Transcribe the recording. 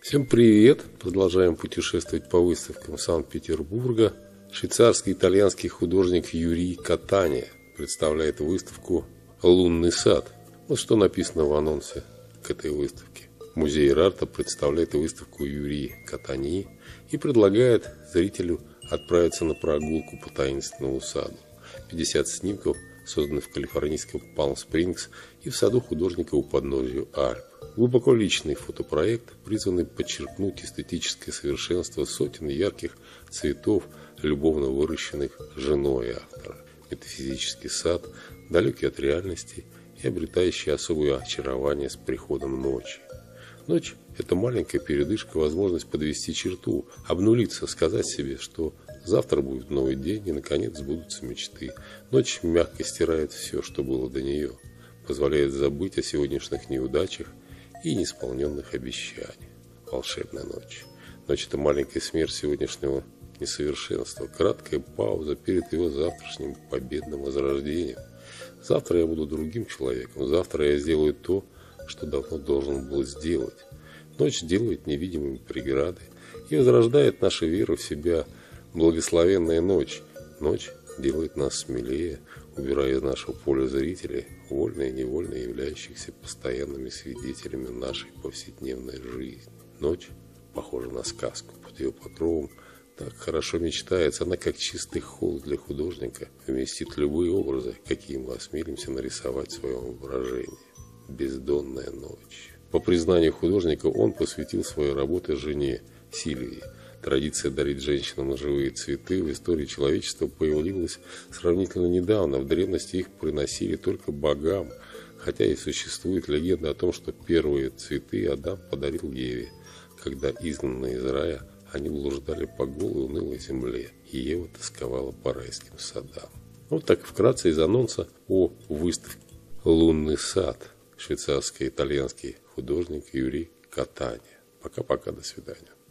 Всем привет! Продолжаем путешествовать по выставкам Санкт-Петербурга. Швейцарский итальянский художник Юрий Катания представляет выставку «Лунный сад». Вот что написано в анонсе к этой выставке. Музей Ирарта представляет выставку Юрия Катании и предлагает зрителю отправиться на прогулку по таинственному саду. 50 снимков созданы в калифорнийском Палм-Спрингс и в саду художника у подножия Альп. Глубоко личный фотопроект, призванный подчеркнуть эстетическое совершенство сотен ярких цветов, любовно выращенных женой автора. Метафизический сад, далекий от реальности и обретающий особое очарование с приходом ночи. Ночь – это маленькая передышка, возможность подвести черту, обнулиться, сказать себе, что завтра будет новый день и, наконец, сбудутся мечты. Ночь мягко стирает все, что было до нее, позволяет забыть о сегодняшних неудачах и неисполненных обещаниях. Волшебная ночь. Ночь – это маленькая смерть сегодняшнего несовершенства, краткая пауза перед его завтрашним победным возрождением. Завтра я буду другим человеком, завтра я сделаю то, что давно должен был сделать. Ночь делает невидимыми преграды и возрождает нашу веру в себя. Благословенная ночь. Ночь делает нас смелее, убирая из нашего поля зрителей, вольно и невольно являющихся постоянными свидетелями нашей повседневной жизни. Ночь похожа на сказку. Под ее покровом так хорошо мечтается. Она, как чистый холст для художника, вместит любые образы, какие мы осмелимся нарисовать в своем воображении. Бездонная ночь. По признанию художника, он посвятил своей работе жене Сильвии. Традиция дарить женщинам живые цветы в истории человечества появилась сравнительно недавно. В древности их приносили только богам, хотя и существует легенда о том, что первые цветы Адам подарил Еве, когда, изгнанные из рая, они блуждали по голой унылой земле, и Ева тосковала по райским садам. Вот так вкратце из анонса о выставке «Лунный сад». Швейцарский итальянский художник Юрий Катания. Пока-пока, до свидания.